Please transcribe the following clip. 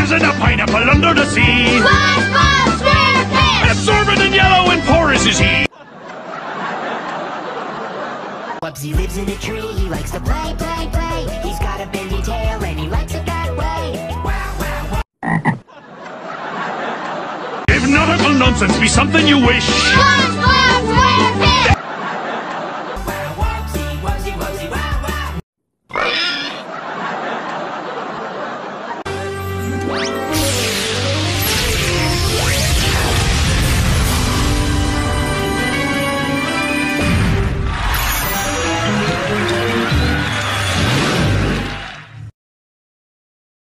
lives in a pineapple under the sea. SpongeBob SquarePants! Absorbent and yellow and porous is he. Bubsy lives in a tree, he likes to play, play, play. He's got a bendy tail and he likes it that way. Wow, wow, wow. If nautical nonsense be something you wish, SpongeBob SquarePants!